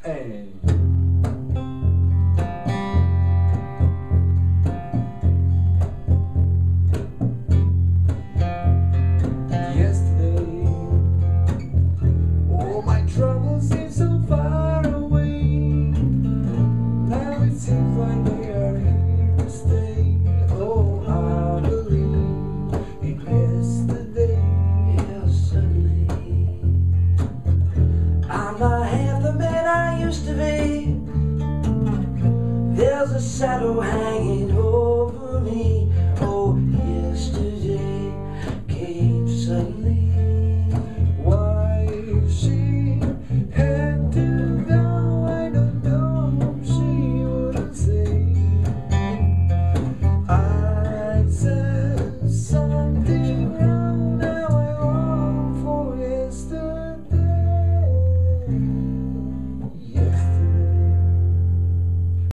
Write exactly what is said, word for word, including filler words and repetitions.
Hey. Yesterday, all my troubles seem so far away. Now it seems like they are here to stay. Oh, I believe in yesterday. Yeah, suddenly I'm not half the man I used to be. There's a shadow hanging over me.